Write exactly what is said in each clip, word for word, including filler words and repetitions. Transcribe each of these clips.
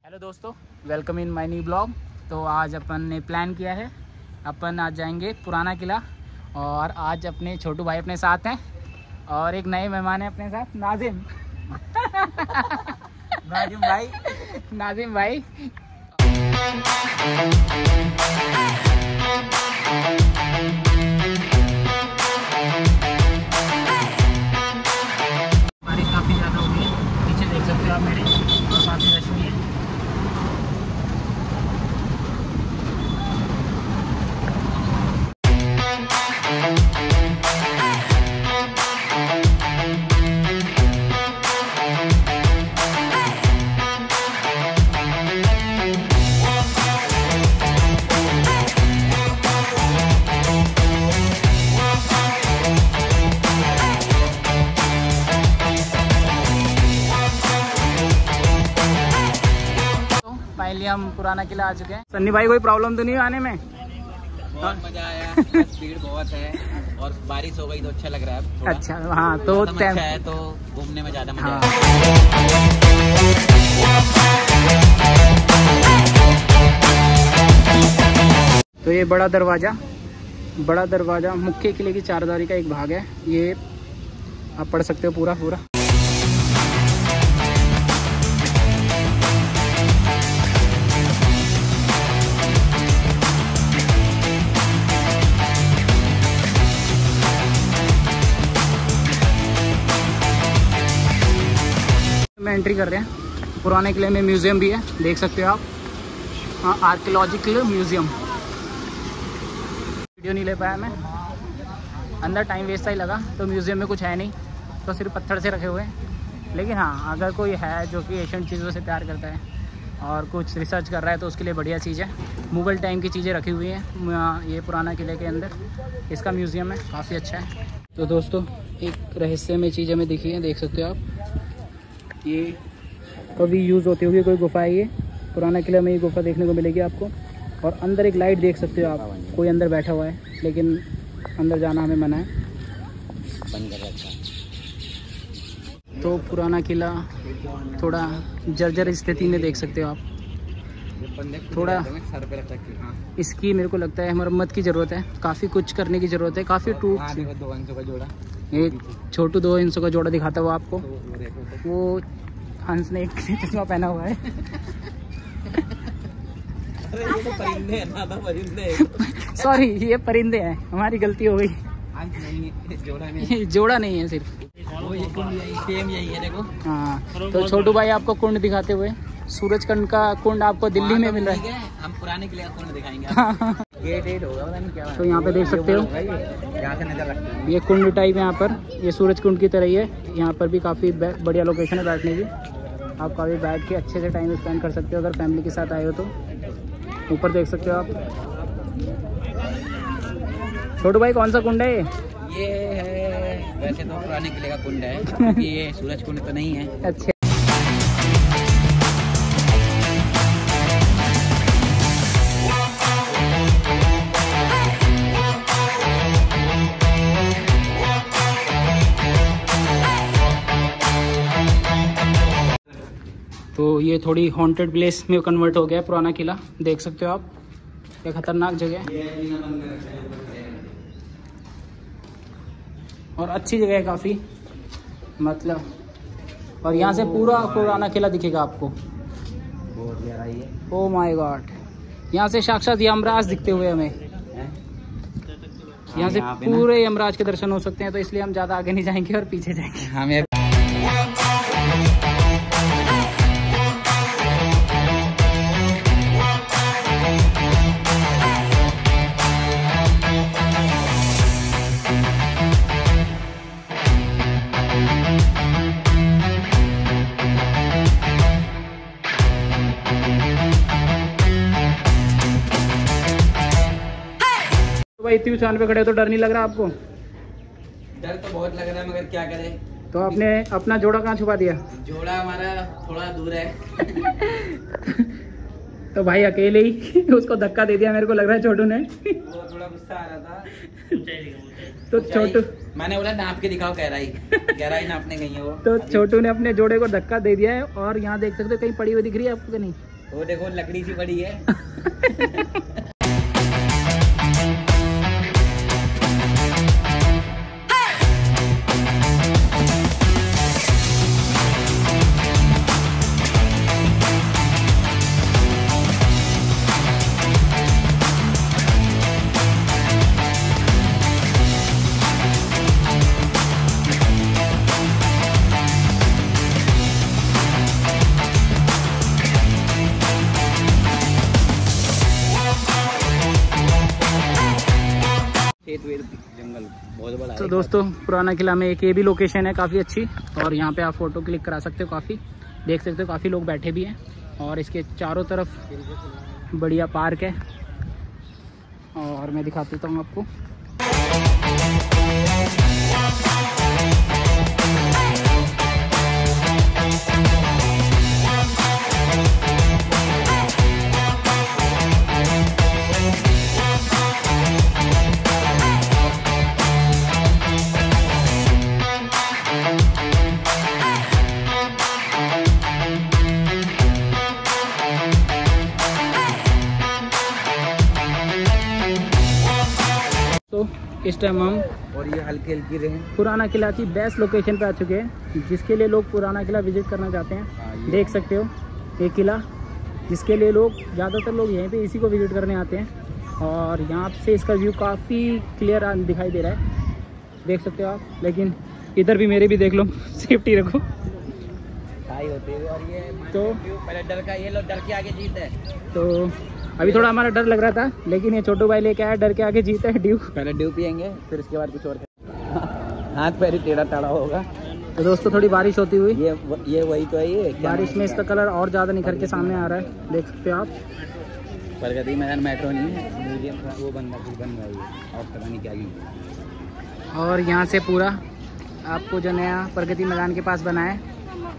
Hello दोस्तों, welcome in my new blog. तो आज अपन ने प्लान किया है, अपन आज जाएंगे पुराना किला। और आज अपने छोटू भाई अपने साथ हैं और एक नए मेहमान हैं अपने साथ, नाजिम। नाजिम भाई नाजिम भाई बारिश काफ़ी ज़्यादा हो गई है, नीचे देख सकते हो आप मेरे, और काफ़ी रश्मि है। फाइनली हम पुराना किला आ चुके हैं। सन्नी भाई, कोई प्रॉब्लम तो नहीं है आने में? बहुत मजा आया, भीड़ बहुत है और बारिश हो गई तो अच्छा लग रहा है थोड़ा। अच्छा, हाँ तो अच्छा है तो घूमने में ज्यादा मजा हाँ। आया। तो ये बड़ा दरवाजा बड़ा दरवाजा मुख्य किले की चारदीवारी का एक भाग है। ये आप पढ़ सकते हो पूरा पूरा। में एंट्री कर रहे हैं। पुराने किले में म्यूजियम भी है, देख सकते हो आप। हाँ, आर्कियोलॉजिकल म्यूजियम। वीडियो नहीं ले पाया मैं, अंदर टाइम वेस्ट सा ही लगा। तो म्यूजियम में कुछ है नहीं, तो सिर्फ पत्थर से रखे हुए हैं। लेकिन हाँ, अगर कोई है जो कि एशियन चीज़ों से प्यार करता है और कुछ रिसर्च कर रहा है तो उसके लिए बढ़िया चीज़ है। मुग़ल टाइम की चीज़ें रखी हुई हैं ये पुराना किले के अंदर, इसका म्यूज़ियम है, काफ़ी अच्छा है। तो दोस्तों, एक रहस्यमय चीज़ हमें दिखी है, देख सकते हो आप। ये कभी यूज़ होती होगी कोई गुफा है, ये पुराना किला में ये गुफा देखने को मिलेगी आपको। और अंदर एक लाइट देख सकते हो आप, कोई अंदर बैठा हुआ है, लेकिन अंदर जाना हमें मना है, बंद कर रखा है। तो पुराना किला थोड़ा जर्जर स्थिति में देख सकते हो आप। थोड़ा इसकी मेरे को लगता है मरम्मत की ज़रूरत है, काफ़ी कुछ करने की ज़रूरत है, काफ़ी टूट। एक छोटू दो इंचों का जोड़ा दिखाता हुआ आपको, वो हंस ने एक चश्मा पहना हुआ है। सॉरी, ये परिंदे हैं, हमारी गलती हो गई। जोड़ा नहीं, जोड़ा नहीं है सिर्फ। सेम यही है देखो। हाँ, तो छोटू भाई आपको कुंड दिखाते हुए, सूरज कुंड का कुंड आपको दिल्ली में मिल रहा है। हम पुराने किले का कुंड दिखाएंगे। गेट एट होगा, पता नहीं क्या। तो यहाँ पे देख सकते हो, यहाँ से नजर रखते हैं। ये कुंड टाइप है यहाँ पर, ये सूरज कुंड की तरह ही है। यहाँ पर भी काफ़ी बढ़िया लोकेशन है बैठने की। आप काफ़ी बैठ के अच्छे से टाइम स्पेंड कर सकते हो अगर फैमिली के साथ आए हो तो। ऊपर देख सकते हो आप। छोटू भाई, कौन सा कुंड है ये? ये है वैसे तो पुराने किले का कुंड है, क्योंकि ये सूरज कुंड तो नहीं है। अच्छा। तो ये थोड़ी हॉन्टेड प्लेस में कन्वर्ट हो गया है पुराना किला, देख सकते हो आप। ये खतरनाक जगह है और अच्छी जगह है काफ़ी, मतलब। और यहाँ से पूरा पुराना किला दिखेगा आपको। बहुत गहराई है। ओ माय गॉड, यहाँ से साक्षात यमराज दिखते हुए हमें। यहाँ से पूरे यमराज के दर्शन हो सकते हैं, तो इसलिए हम ज़्यादा आगे नहीं जाएंगे और पीछे जाएंगे। हमें भाई, इतनी ऊंचाई पे खड़े हो तो डर नहीं लग रहा आपको? डर तो बहुत लग रहा है, मगर क्या करें। तो आपने अपना जोड़ा कहाँ छुपा दिया? जोड़ा हमारा थोड़ा दूर है। तो भाई अकेले ही उसको धक्का दे दिया, मेरे को लग रहा है छोटू ने। वो थोड़ा गुस्सा आ रहा था। तो छोटू, मैंने बोला नाप के दिखाओ गहराई, गहराई नापने गई है वो। तो छोटू ने अपने जोड़े को धक्का दे दिया है। और यहाँ देख सकते हो कहीं पड़ी हुई दिख रही है आपको कि नहीं? वो देखो लकड़ी सी बड़ी है। जंगल बहुत बड़ा है। तो दोस्तों पुराना किला में एक ये भी लोकेशन है काफ़ी अच्छी, और यहाँ पे आप फ़ोटो क्लिक करा सकते हो। काफ़ी देख सकते हो, काफ़ी लोग बैठे भी हैं, और इसके चारों तरफ बढ़िया पार्क है। और मैं दिखा देता हूँ आपको। तो इस टाइम हम और ये हल्की हल्की रहे पुराना किला की बेस्ट लोकेशन पे आ चुके हैं, जिसके लिए लोग पुराना किला विजिट करना चाहते हैं। देख सकते हो ये किला, जिसके लिए लोग ज़्यादातर लोग यहीं पे इसी को विजिट करने आते हैं। और यहाँ से इसका व्यू काफ़ी क्लियर दिखाई दे रहा है, देख सकते हो आप। लेकिन इधर भी मेरे भी देख लो, सेफ्टी रखो। हाई होते हुए और ये तो पहले डर का, ये लो डर के आगे जीत है। तो अभी थोड़ा हमारा डर लग रहा था, लेकिन ये छोटू भाई लेके आया, डर के आगे जीता है ड्यू। पहले ड्यू पियेंगे, फिर उसके बाद कुछ और हाथ पैर ही टेढ़ा टेढ़ा होगा। तो दोस्तों थोड़ी बारिश होती हुई, ये ये वही तो है। ये बारिश में इसका कलर और ज़्यादा निखर के सामने आ रहा है, देख सकते हो आप। प्रगति मैदान मेट्रो नहीं है, म्यूजियम वो बन रहा बन रहा है, और पता नहीं क्या ही। और यहाँ से पूरा आपको जो नया प्रगति मैदान के पास बना है,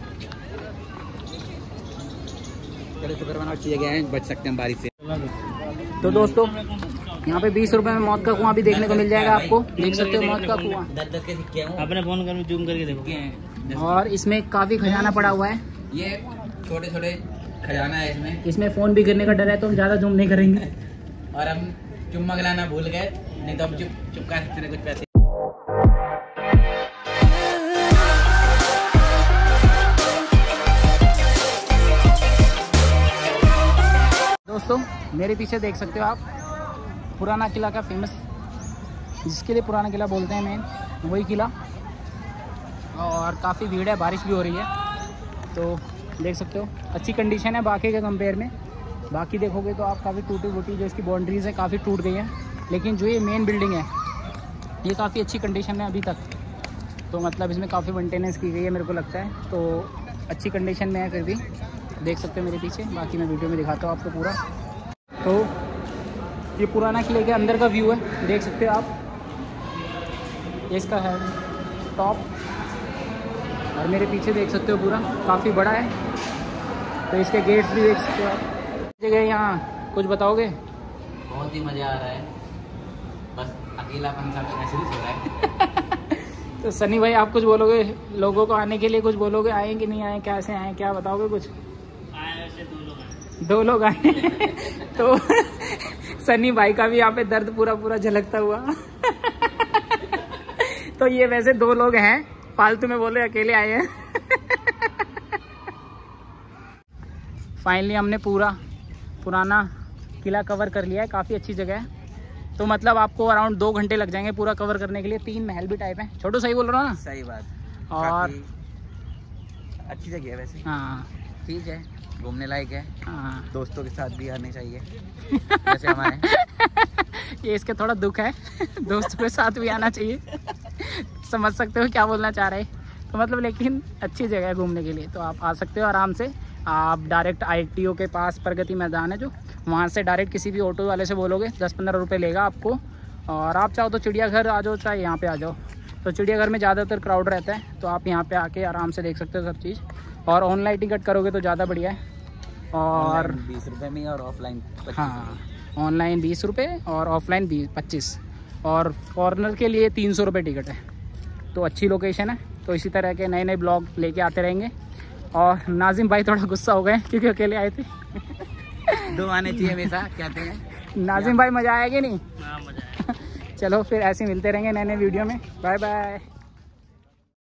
चाहिए गए हैं, बच सकते हैं बारिश से। तो दोस्तों यहाँ पे बीस रुपए में मौत का कुआं भी देखने को मिल जाएगा आपको, देख सकते हो मौत का कुआं। अपने फोन कर जूम करके देखो। और इसमें काफी खजाना पड़ा हुआ है, ये छोटे छोटे खजाना है इसमें। इसमें फोन भी गिरने का डर है, तो हम ज्यादा जूम नहीं करेंगे। और हम चुम्मा गलाना भूल गए, नहीं तो हम चुप चुप कर सकते कुछ पैसे। दोस्तों मेरे पीछे देख सकते हो आप पुराना किला का फेमस, जिसके लिए पुराना किला बोलते हैं मेन, वही किला। और काफ़ी भीड़ है, बारिश भी हो रही है, तो देख सकते हो अच्छी कंडीशन है बाकी के कंपेयर में। बाकी देखोगे तो आप काफ़ी टूटी फूटी जो इसकी बाउंड्रीज है काफ़ी टूट गई हैं, लेकिन जो ये मेन बिल्डिंग है ये काफ़ी अच्छी कंडीशन में अभी तक। तो मतलब इसमें काफ़ी मेंटेनेंस की गई है मेरे को लगता है, तो अच्छी कंडीशन में है फिर भी। देख सकते हो मेरे पीछे, बाकी मैं वीडियो में दिखाता हूँ आपको पूरा। तो ये पुराना किले के अंदर का व्यू है, देख सकते हो आप। ये इसका है टॉप, और मेरे पीछे देख सकते हो पूरा काफ़ी बड़ा है। तो इसके गेट्स भी देख सकते हो आप। जगह यहाँ कुछ बताओगे? बहुत ही मज़ा आ रहा है, बस अकेलापन सा महसूस हो रहा है। तो सनी भाई आप कुछ बोलोगे लोगों को आने के लिए, कुछ बोलोगे? आए कि नहीं आए, कैसे आए, क्या बताओगे कुछ? दो लोग आए तो सनी भाई का भी यहाँ पे दर्द पूरा पूरा झलकता हुआ। तो ये वैसे दो लोग हैं, फालतू में बोले अकेले आए हैं। फाइनली हमने पूरा पुराना किला कवर कर लिया है, काफ़ी अच्छी जगह है। तो मतलब आपको अराउंड दो घंटे लग जाएंगे पूरा कवर करने के लिए। तीन महल भी टाइप है, छोटू सही बोल रहा हूँ ना? सही बात। और अच्छी जगह है वैसे। हाँ ठीक है, घूमने लायक है। हाँ, दोस्तों के साथ भी आने चाहिए जैसे हमारे। ये इसके थोड़ा दुख है, दोस्तों के साथ भी आना चाहिए। समझ सकते हो क्या बोलना चाह रहे हैं। तो मतलब लेकिन अच्छी जगह है घूमने के लिए, तो आप आ सकते हो आराम से। आप डायरेक्ट आईटीओ के पास प्रगति मैदान है जो, वहाँ से डायरेक्ट किसी भी ऑटो वाले से बोलोगे दस पंद्रह रुपये लेगा आपको। और आप चाहो तो चिड़ियाघर आ जाओ, चाहे यहाँ पे आ जाओ। तो चिड़ियाघर में ज़्यादातर क्राउड रहता है, तो आप यहाँ पे आके आराम से देख सकते हो सब चीज़। और ऑनलाइन टिकट करोगे तो ज़्यादा बढ़िया है। और बीस रुपये में और ऑफलाइन हाँ, ऑनलाइन बीस रुपये और ऑफलाइन बीस पच्चीस, और फॉरनर के लिए तीन सौ रुपये टिकट है। तो अच्छी लोकेशन है। तो इसी तरह के नए नए ब्लॉग लेके आते रहेंगे। और नाजिम भाई थोड़ा गुस्सा हो गए क्योंकि अकेले आए थे। दो आने चाहिए हमेशा कहते हैं। नाजिम भाई मज़ा आया कि नहीं? हाँ मज़ा आया। चलो फिर ऐसे मिलते रहेंगे नए नए वीडियो में। Bye bye.